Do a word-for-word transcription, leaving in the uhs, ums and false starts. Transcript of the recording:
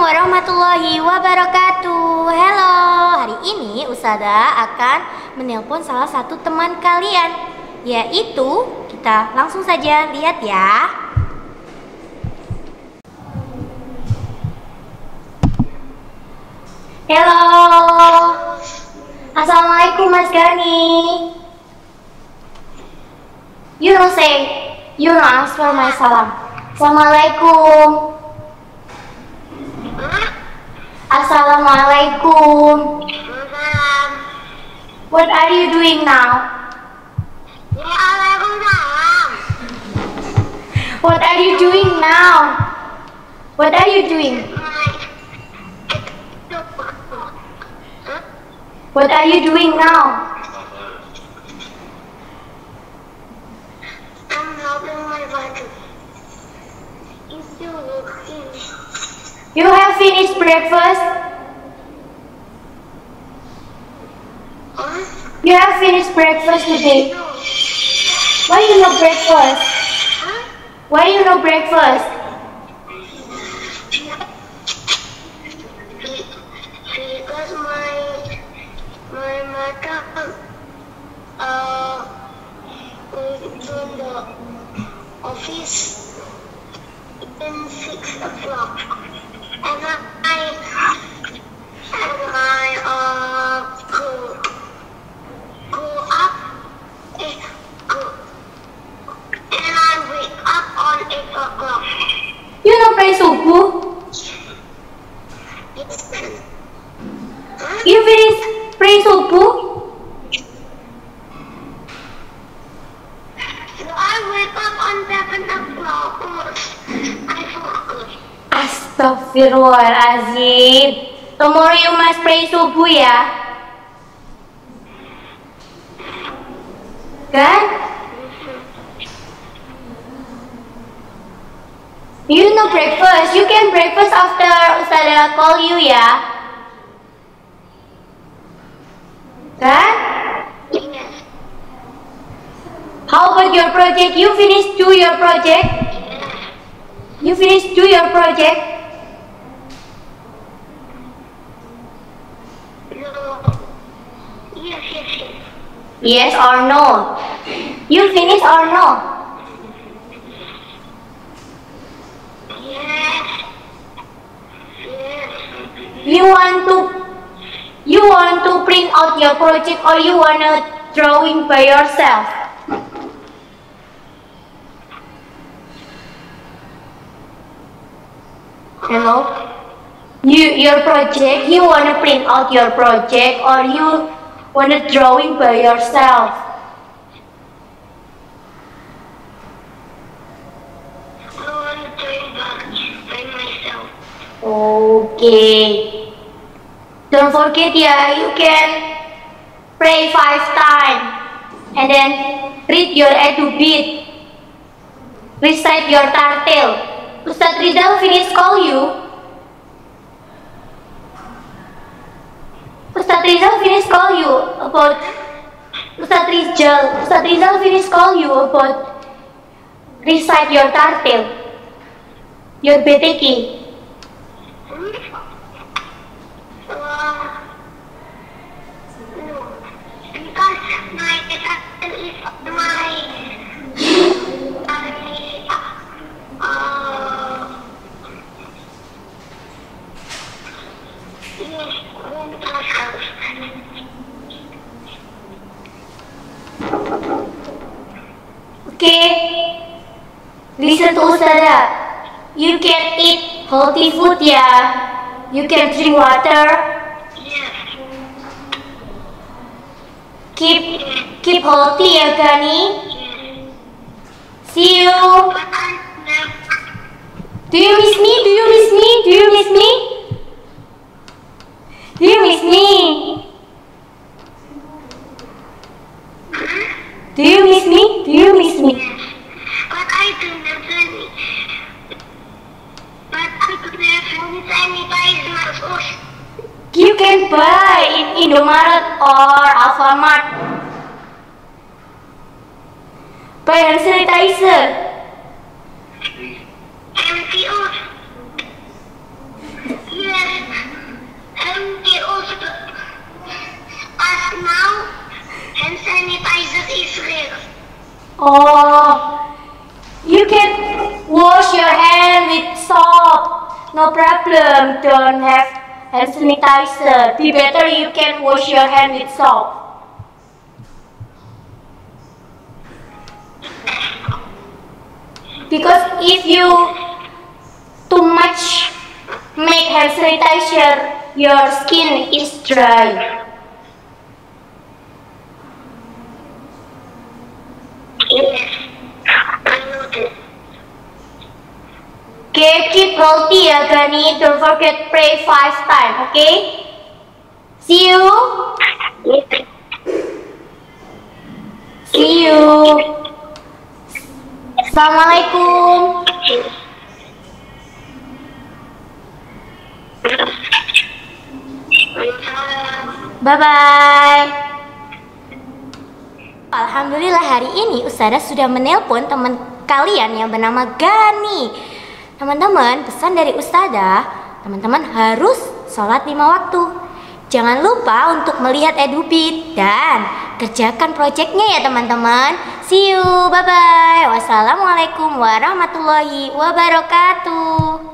warahmatullahi wabarakatuh. Halo, hari ini Ustazah akan menelpon salah satu teman kalian, yaitu kita langsung saja lihat ya. Halo, Assalamualaikum Mas Gani. You know say, you know answer my salam. Assalamualaikum. Assalamualaikum. What are you doing now? What are you doing now? What are you doing? What are you doing now? I'm helping my brother. He's still working. You have finished breakfast? Huh? You have finished breakfast today? Why you no breakfast? Huh? Why you no breakfast? Because my my mother uh was in the office in six o'clock, and I and I uh go go up eh, go and I wake up on eight o'clock. You no pray subuh? Yes. Huh? You finish pray subuh? So I wake up on seven o'clock. I forgot. Astagfirullahaladzim. Tomorrow you must pray subuh ya. Kan? You no breakfast. You can breakfast after Ustazah call you ya. Kan? Yes. How about your project? You finish do your project? You finish do your project? No. Yes, yes, yes. Yes or no? You finish or no? Yes. Yes. You want to you want to print out your project or you wanna drawing by yourself? Hello? You your project, you wanna print out your project or you wanna drawing by yourself? I want to do that by myself. Okay. Don't forget ya, you can pray five times and then read your edu beat. Recite your tartil. Ustaz Rizal finish call you. Ustaz Rizal finish call you about Ustaz Rizal. Ustaz Rizal finish call you about recite your tartil. Your B T K. Uh, no. Because my cousin is my uh yes, home class house. Okay, listen to Ustazah. You can eat healthy food ya. You can drink water. Yes. Keep keep healthy ya Gani. Yes. See you. But I never. Do you miss me? Do you miss me? Do you miss me? Do you miss me? Do you miss me? Do you miss me? But I don't have any. But I don't have any buy smartphones. You can buy in Indomaret or Alfamart. Buy hand sanitizer. M T O. Oh, you can wash your hand with soap. No problem. Don't have hand sanitizer. Be better you can wash your hand with soap. Because if you too much make hand sanitizer, your skin is dry. Yes, I know this. Okay, keep healthy ya Gani. Don't forget pray five times, okay? See you. Yes. See you. Assalamualaikum. Bye bye. Alhamdulillah hari ini Ustazah sudah menelpon teman kalian yang bernama Gani. Teman-teman, pesan dari Ustazah, teman-teman harus sholat lima waktu. Jangan lupa untuk melihat EduBeat dan kerjakan proyeknya ya teman-teman. See you, bye bye. Wassalamualaikum warahmatullahi wabarakatuh.